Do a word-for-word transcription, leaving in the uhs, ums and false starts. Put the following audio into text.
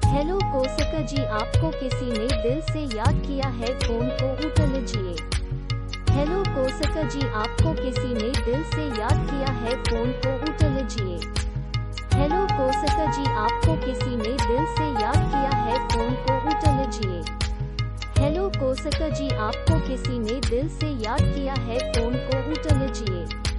Hello कोसका जी, आपको किसी ने दिल से याद किया है, फोन को उठा लीजिए। हेलो कोसका जी, आपको किसी ने दिल से याद किया है, फोन को उठा लीजिए। हेलो कोसका जी, आपको किसी ने दिल से याद किया है, फोन को उठा लीजिए। हेलो कोसका जी, आपको किसी ने दिल से याद किया है, फोन को उठा लीजिए।